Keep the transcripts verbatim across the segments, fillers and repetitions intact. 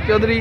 चौधरी।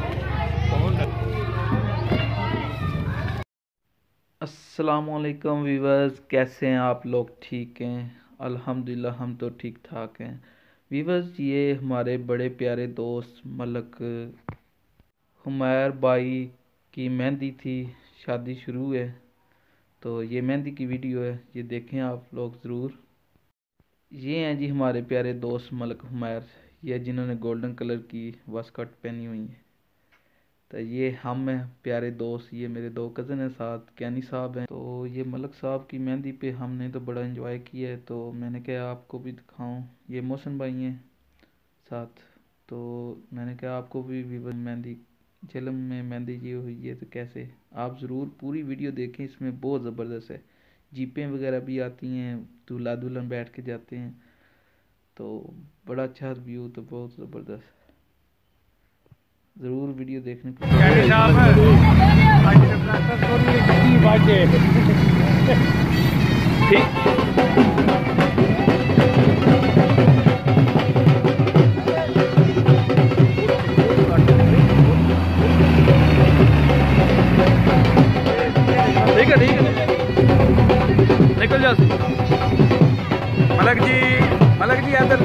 अस्सलामुअलैकुम वीवर्स, कैसे हैं आप लोग? ठीक हैं? अल्हम्दुलिल्लाह हम तो ठीक ठाक हैं। वीवर्स, ये हमारे बड़े प्यारे दोस्त मलक हुमैर भाई की मेहंदी थी, शादी शुरू है, तो ये मेहंदी की वीडियो है, ये देखें आप लोग ज़रूर। ये हैं जी हमारे प्यारे दोस्त मलक हुमैर, ये जिन्होंने गोल्डन कलर की वास्कट पहनी हुई है। तो ये हम हैं प्यारे दोस्त, ये मेरे दो कज़न हैं, साथ कैनी साहब हैं। तो ये मलक साहब की मेहंदी पे हमने तो बड़ा एंजॉय किया है, तो मैंने कहा आपको भी दिखाऊं। ये मोहसिन भाई हैं साथ, तो मैंने कहा आपको भी वीवर मेहंदी झलम में मेहंदी जी हुई है, तो कैसे आप ज़रूर पूरी वीडियो देखें, इसमें बहुत ज़बरदस्त है। जीपें वगैरह भी आती हैं, दूल्हा दुल्हन बैठ के जाते हैं, तो बड़ा अच्छा व्यू, तो बहुत ज़बरदस्त। ज़रूर वीडियो देखने को ठीक है, ठीक है, निकल जाओ मलक जी, मलक जी अंदर।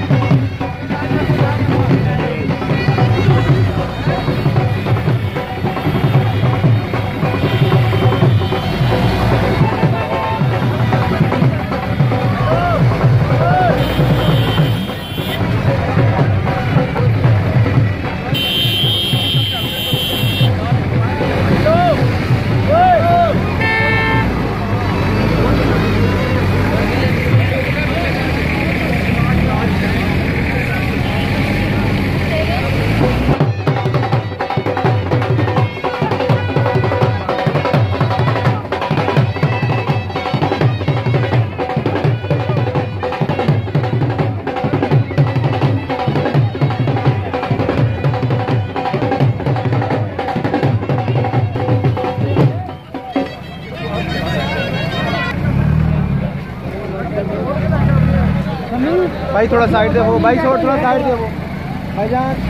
भाई थोड़ा साइड दे वो, भाई थोड़ा साइड दे वो भाईजान।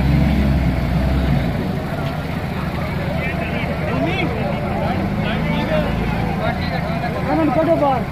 कटो बाहर।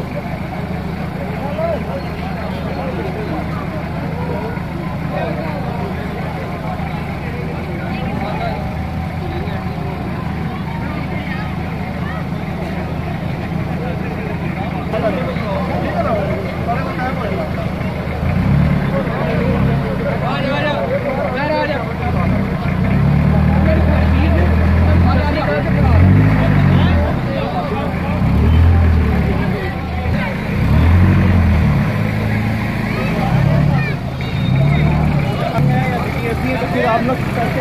आप लोग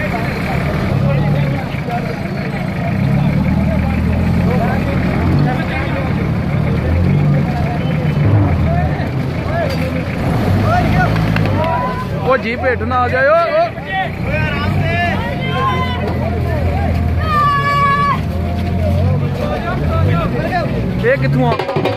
वो जीप हेठ ना आ जाए। ओ, ओ। ये कित्थों आ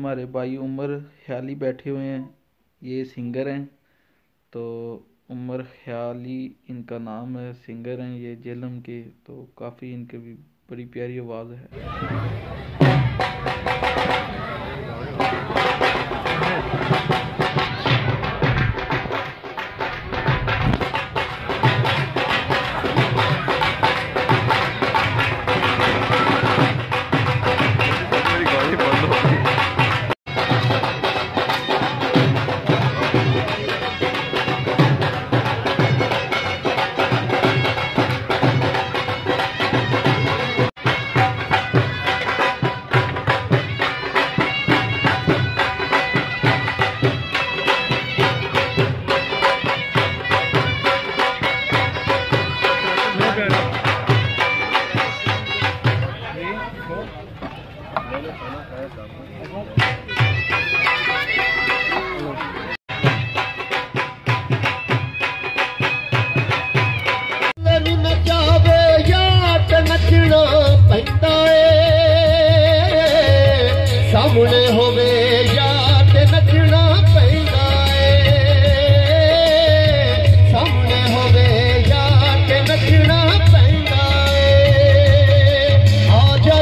हमारे भाई उमर ख्याली बैठे हुए हैं, ये सिंगर हैं। तो उमर ख्याली इनका नाम है, सिंगर हैं ये जेलम के। तो काफ़ी इनके भी बड़ी प्यारी आवाज़ है। सामने होवे याद नचना पैदा सामने होवे याद नचना पैदा आजा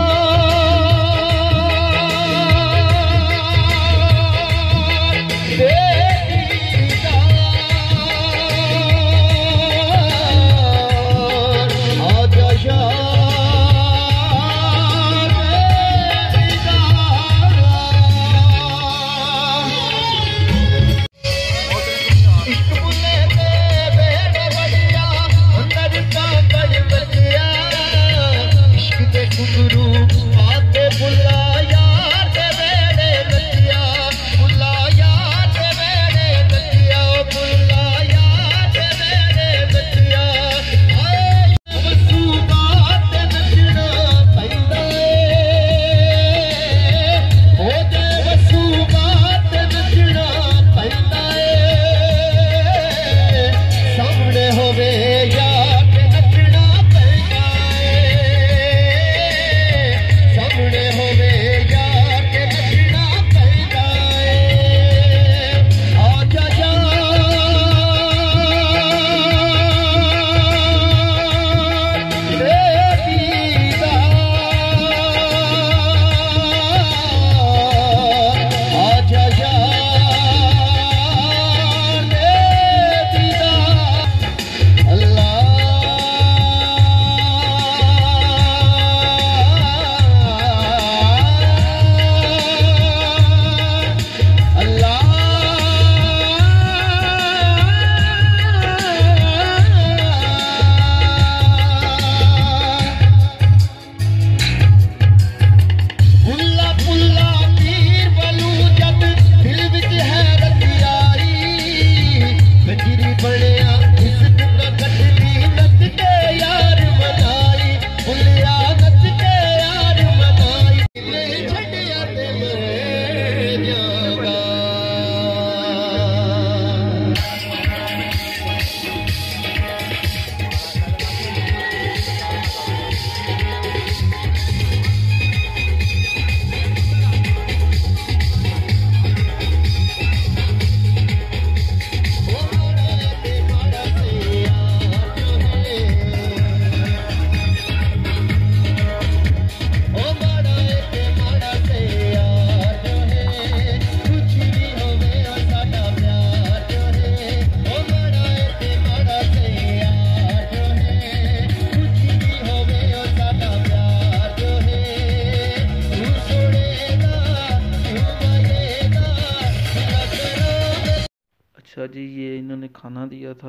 अच्छा जी, ये इन्होंने खाना दिया था।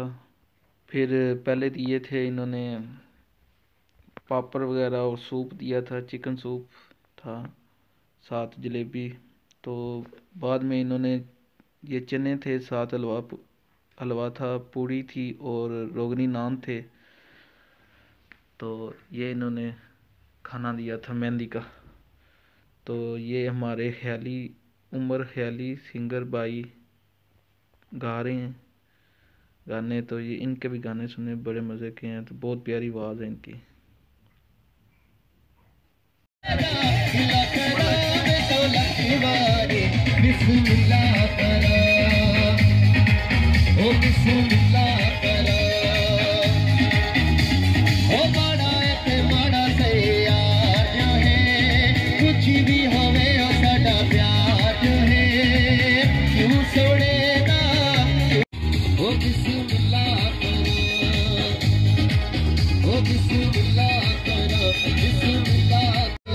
फिर पहले दिए थे इन्होंने पापड़ वगैरह और सूप दिया था, चिकन सूप था, साथ जलेबी। तो बाद में इन्होंने ये चने थे, साथ हलवा हलवा था, पूड़ी थी और रोगनी नान थे। तो ये इन्होंने खाना दिया था मेहंदी का। तो ये हमारे ख्याली उमर ख्याली सिंगर भाई गा रहे हैं गाने। तो ये इनके भी गाने सुने, बड़े मज़े के हैं। तो बहुत प्यारी आवाज़ है इनकी। एक बारी बिस्मिल्लाह करा, ओ बिस्मिल्लाह करा। ओ माड़ा ते माड़ा से यार जो है, कुछ भी होवे ओ साडा प्यार जो है, क्यों छोड़ेगा ओ बिस्मिल्लाह करा, ओ बिस्मिल्लाह करा, बिस्मिल्लाह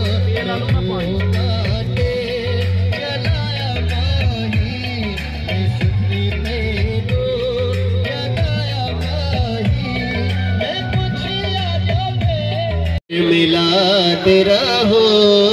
मिलाद रहो,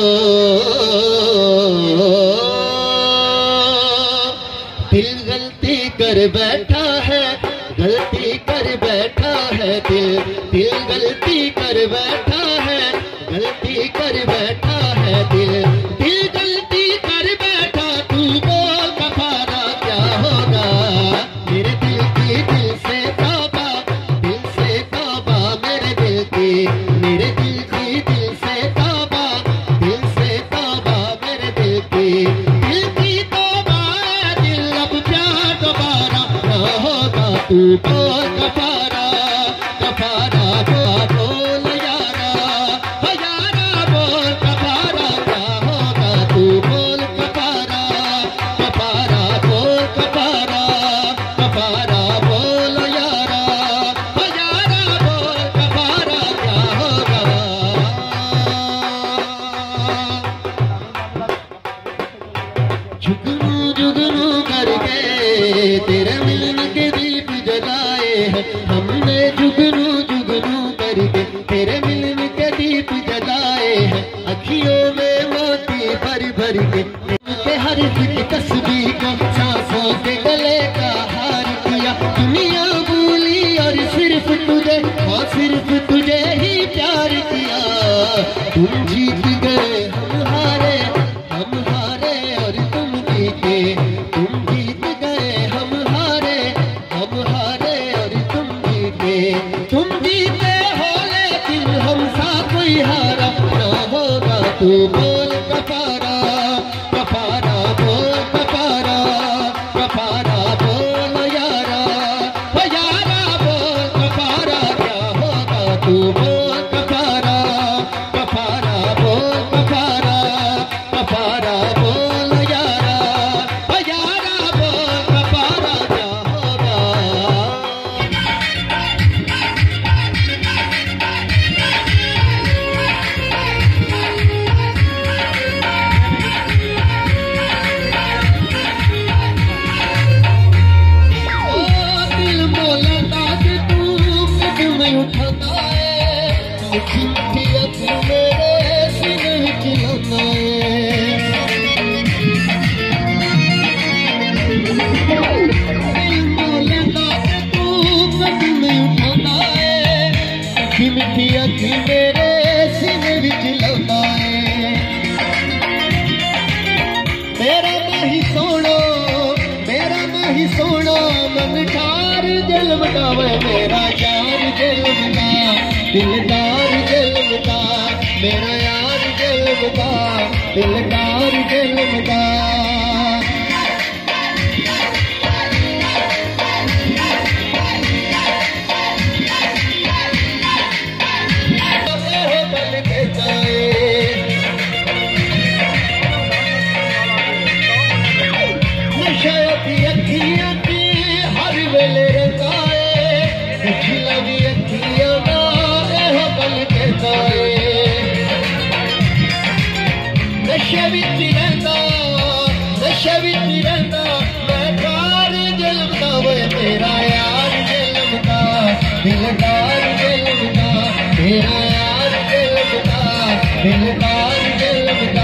दिल गलती कर बैठा है, गलती कर बैठा है दिल, दिल गलती कर बैठा है, गलती कर बैठा है दिल, दिल गलती कर बैठा। तू बोल कफारा क्या होगा, मेरे दिल की दिल से तौबा, दिल से तौबा मेरे दिल की, मेरे दिल की दिल से तौबा, दिल से तौबा मेरे दिल की, दिल की तौबा दिल अब प्यार दोबारा ना होगा। तू बोल कफारा, कफारा बोल यारा, हो यारा बोल कफारा क्या होगा। तू बोल कफारा, कफारा बोल कफारा, कफारा बोल यारा, हो यारा बोल कफारा क्या होगा। जुगनू जुगनू करके तेरे मिलन के दीप जलाए हैं हमने, जुगनू जुगनू करके तेरे मिलन के दीप जलाए हैं, अखियों में मोती भर भर के के हर एक तस्वीर को सांसों के गले का हार किया। दुनिया भूली और सिर्फ तुझे, और सिर्फ तुझे ही प्यार किया। तुम जीत गए हम हारे, हम हारे और तुम जीते, तुम जीत गए हम हारे, हम हारे और तुम जीते, तुम जीते हो लेकिन हम सा कोई हारा ना होगा। तू बोल कफारा, कफारा बोल कफारा, कफारा बोल यारा, हो यारा बोल कफारा क्या होगा। तू बोल कफारा, कफारा बोल कफारा, कफारा बोल यारा, हो यारा बोल कफारा क्या होगा। ओ दिल बोलता कि तू कदम उठाता है, मिठी मिठी अखी मेरे सीने विच लाता है। दिल बोलता कि तू कदम उठाता है, मिठी मिठी अखी मेरे सीने विच लाता है। मेरा नहीं सोना, मेरा नहीं सोना मन ठार जलमदावे, मेरा यार जलमदा, दिलदार जलमदा, मेरा यार जलमदा, दिलदार जलमदा। बल के जाए नशा अखियां की हर वेले रंगाए, पिछला भी अखियां ना एहो बल के जाए। नशे विच रहिंदा, नशे विच रहिंदा, मैं कार जलमदा वे मेरा यार जलमदा, दिलदार जलमदा, मेरा यार जलमदा, दिलदार जलमदा।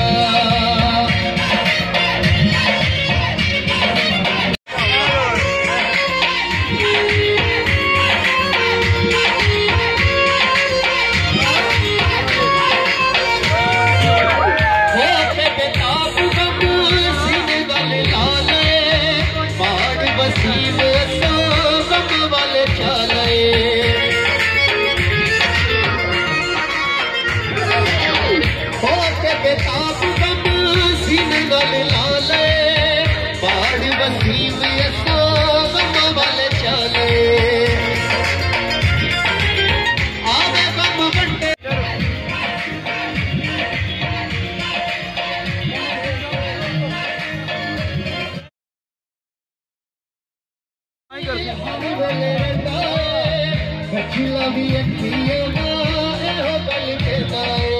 वसीम सो गम वाले चले बचला भी अखियों ना एहो गल कहता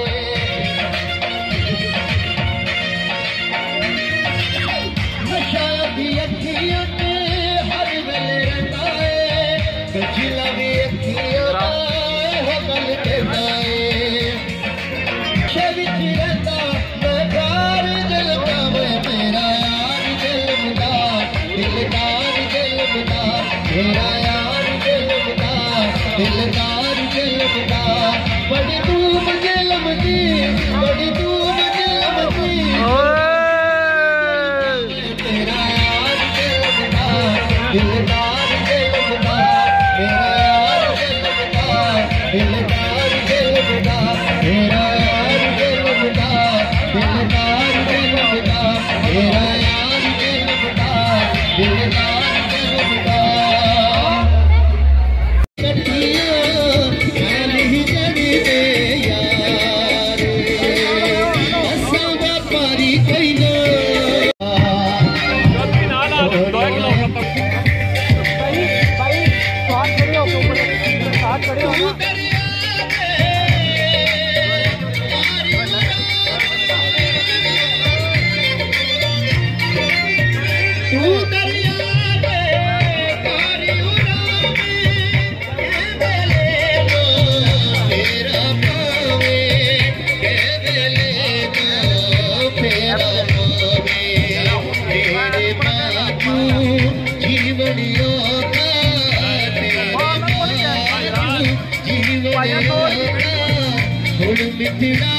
है नशा भी अखियों ने हर वेले रहता है बचला भी अखियों ना एहो गल कहता है शबिच रहता मैं प्यार जलता मैं मेरा यार जलता दिलदार जलता मेरा यार जलता दिलदार जलता बड़ी धूम जलमती बड़ी धूम जलमती मेरा यार जलता दिलदार जलता मेरा यार जलता दिलदार जलता मेरा यार जलता दिलदार जलता मेरा यार जलता दिलदार जलता जीवन